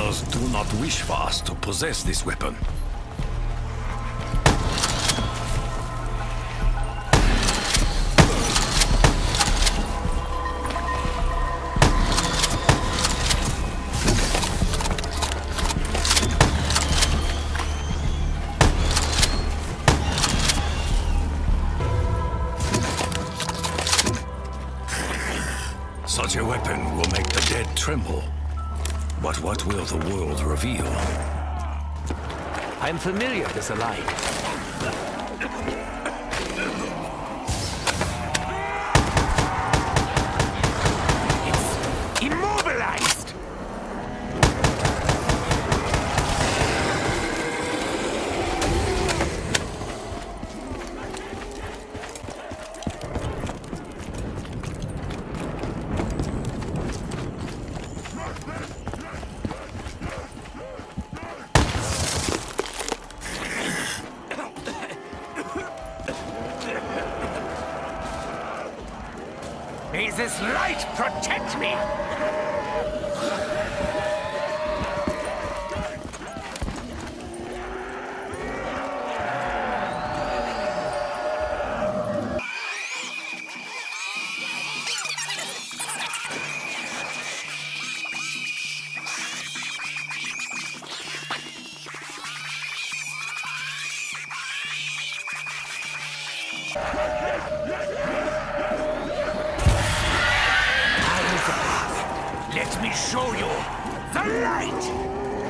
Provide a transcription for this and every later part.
Others do not wish for us to possess this weapon. Such a weapon will make the dead tremble. But what will the world reveal? I am familiar with this alike. It's immobilized! May this light protect me! Let me show you the light!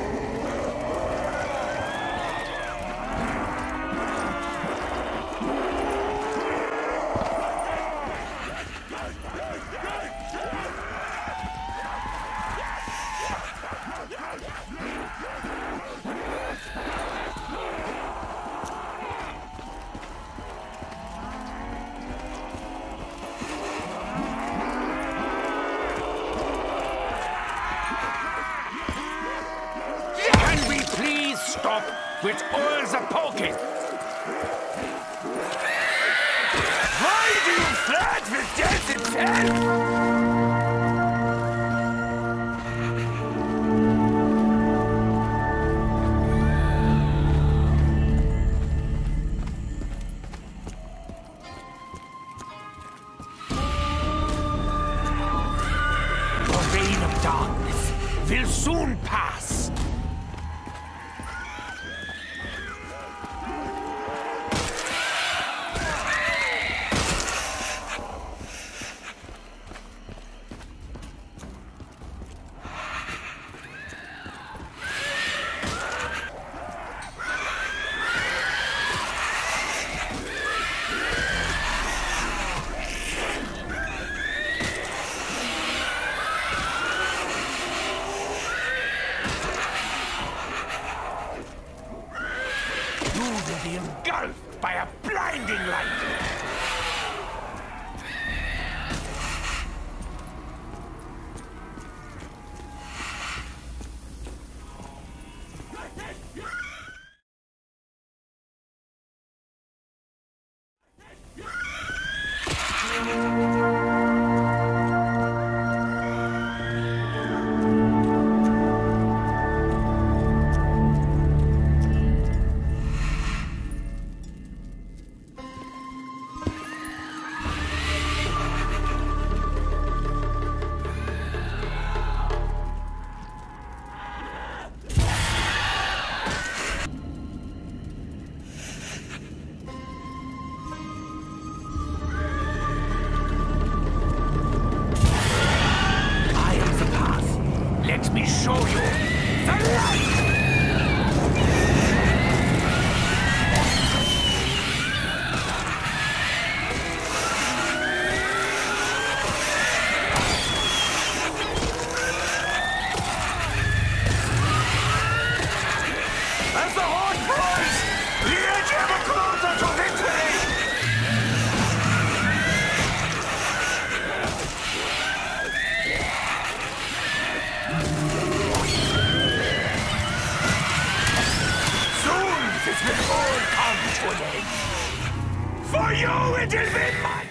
Stop with all the poking! Why do you flirt with death itself? The reign of darkness will soon pass. Be engulfed by a blinding light! Let me show you the light! As the horn blows, the edge ever closer to victory! Soon this will all come to an end. For you it will be mine!